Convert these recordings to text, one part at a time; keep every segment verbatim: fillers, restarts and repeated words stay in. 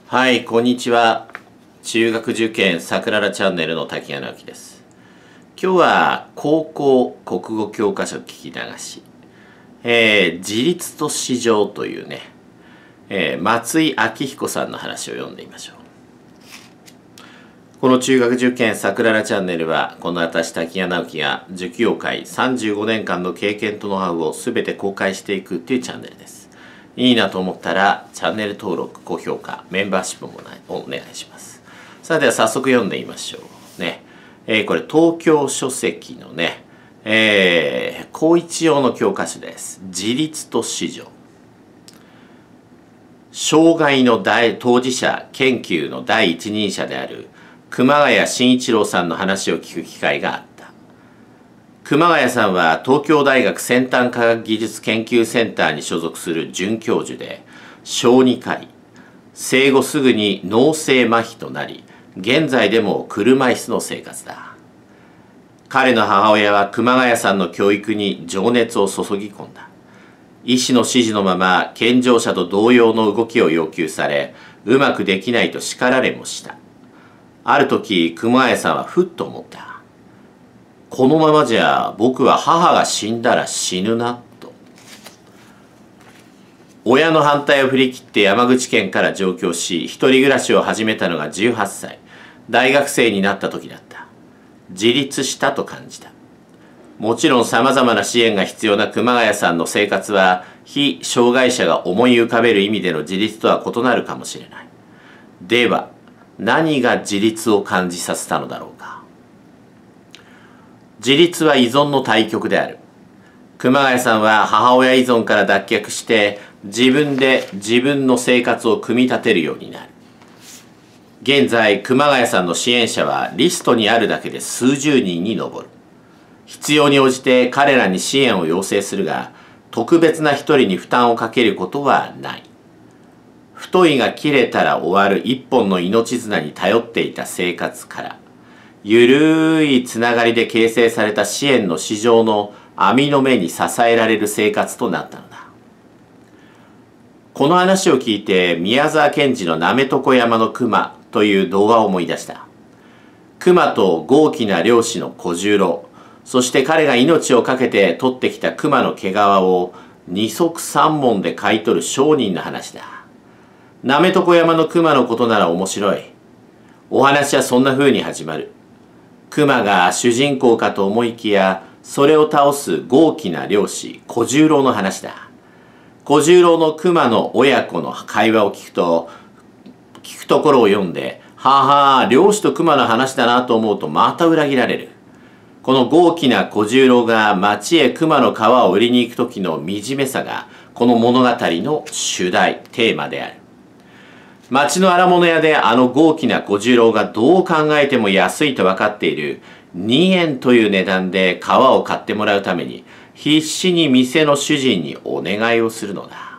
はい、こんにちは。中学受験さくららチャンネルの滝谷直樹です。今日は高校国語教科書聞き流し、えー、自立と市場というね、えー、松井明彦さんの話を読んでみましょう。この中学受験さくららチャンネルは、この私滝谷直樹が塾業界さんじゅうごねんかんの経験とノウハウを全て公開していくというチャンネルです。いいなと思ったらチャンネル登録、高評価、メンバーシップもお願いします。さあでは早速読んでみましょうね。えー、これ東京書籍のね、えー、高一用の教科書です。自立と市場。障害の大当事者研究の第一人者である熊谷慎一郎さんの話を聞く機会があった。熊谷さんは東京大学先端科学技術研究センターに所属する准教授で、小児科医、生後すぐに脳性麻痺となり、現在でも車椅子の生活だ。彼の母親は熊谷さんの教育に情熱を注ぎ込んだ。医師の指示のまま健常者と同様の動きを要求され、うまくできないと叱られもした。ある時、熊谷さんはふっと思った。このままじゃ僕は母が死んだら死ぬなと。親の反対を振り切って山口県から上京し、一人暮らしを始めたのがじゅうはっさい。大学生になった時だった。自立したと感じた。もちろんさまざまな支援が必要な熊谷さんの生活は、非障害者が思い浮かべる意味での自立とは異なるかもしれない。では、何が自立を感じさせたのだろうか。自立は依存の対極である。熊谷さんは母親依存から脱却して、自分で自分の生活を組み立てるようになる。現在、熊谷さんの支援者はリストにあるだけで数十人に上る。必要に応じて彼らに支援を要請するが、特別な一人に負担をかけることはない。太いが切れたら終わる一本の命綱に頼っていた生活から、ゆるいつながりで形成された支援の市場の網の目に支えられる生活となったのだ。この話を聞いて、宮沢賢治のなめとこ山の熊という動画を思い出した。熊と豪気な漁師の小十郎、そして彼が命を懸けて取ってきた熊の毛皮を二足三門で買い取る商人の話だ。なめとこ山の熊のことなら面白い。お話はそんな風に始まる。熊が主人公かと思いきや、それを倒す豪気な漁師小十郎の話だ。小十郎の熊の親子の会話を聞くと、聞くところを読んで、はあはあ、漁師と熊の話だなと思うとまた裏切られる。この豪気な小十郎が町へ熊の皮を売りに行く時の惨めさが、この物語の主題、テーマである。町の荒物屋であの豪気な小十郎がどう考えても安いと分かっているにえんという値段で皮を買ってもらうために必死に店の主人にお願いをするのだ。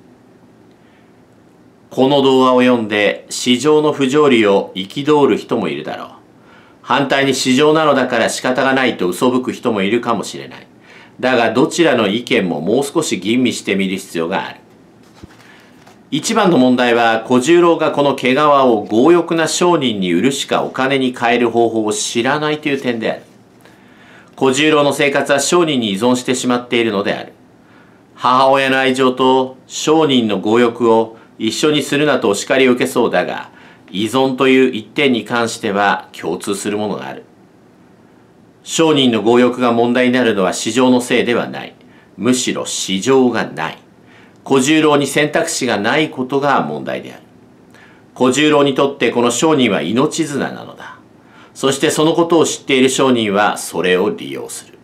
この動画を読んで市場の不条理を憤る人もいるだろう。反対に市場なのだから仕方がないと嘘吹く人もいるかもしれない。だがどちらの意見ももう少し吟味してみる必要がある。一番の問題は小十郎がこの毛皮を強欲な商人に売るしかお金に換える方法を知らないという点である。小十郎の生活は商人に依存してしまっているのである。母親の愛情と商人の強欲を一緒にするなとお叱りを受けそうだが、依存という一点に関しては共通するものがある。商人の強欲が問題になるのは市場のせいではない。むしろ市場がない。小十郎に選択肢がないことが問題である。小十郎にとってこの商人は命綱なのだ。そしてそのことを知っている商人はそれを利用する。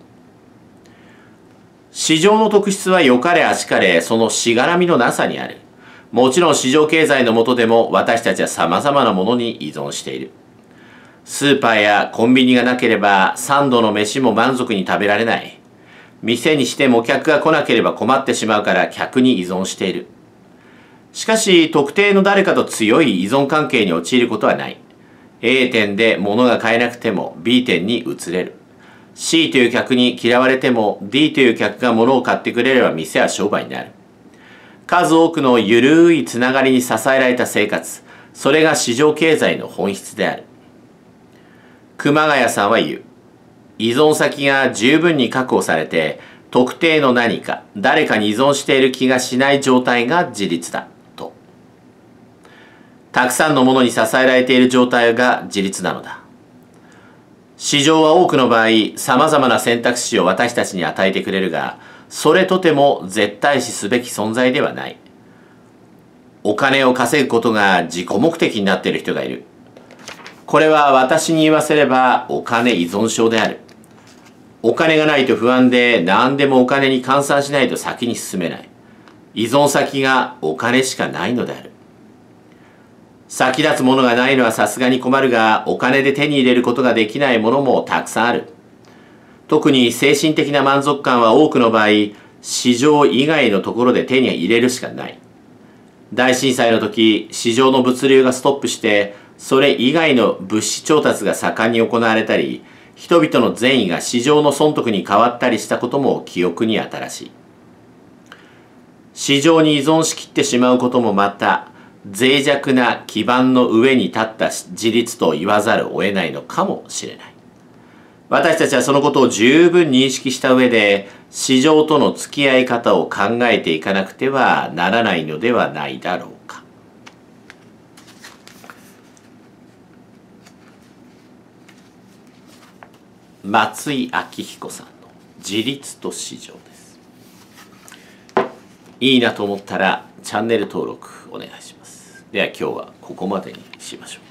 市場の特質は良かれ悪しかれそのしがらみのなさにある。もちろん市場経済の下でも私たちは様々なものに依存している。スーパーやコンビニがなければ三度の飯も満足に食べられない。店にしても客が来なければ困ってしまうから客に依存している。しかし特定の誰かと強い依存関係に陥ることはない。A 店で物が買えなくても B 店に移れる。C という客に嫌われても D という客が物を買ってくれれば店は商売になる。数多くのゆるいつながりに支えられた生活、 それが市場経済の本質である。熊谷さんは言う。依存先が十分に確保されて、特定の何か、誰かに依存している気がしない状態が自立だ、と。たくさんのものに支えられている状態が自立なのだ。市場は多くの場合、様々な選択肢を私たちに与えてくれるが、それとても絶対視すべき存在ではない。お金を稼ぐことが自己目的になっている人がいる。これは私に言わせればお金依存症である。お金がないと不安で何でもお金に換算しないと先に進めない。依存先がお金しかないのである。先立つものがないのはさすがに困るが、お金で手に入れることができないものもたくさんある。特に精神的な満足感は多くの場合、市場以外のところで手に入れるしかない。大震災の時、市場の物流がストップして、それ以外の物資調達が盛んに行われたり、人々の善意が市場の損得に変わったりしたことも記憶に新しい。市場に依存しきってしまうこともまた、脆弱な基盤の上に立った自立と言わざるを得ないのかもしれない。私たちはそのことを十分認識した上で、市場との付き合い方を考えていかなくてはならないのではないだろうか。松井明彦さんの自立と市場です。いいなと思ったらチャンネル登録お願いします。では今日はここまでにしましょう。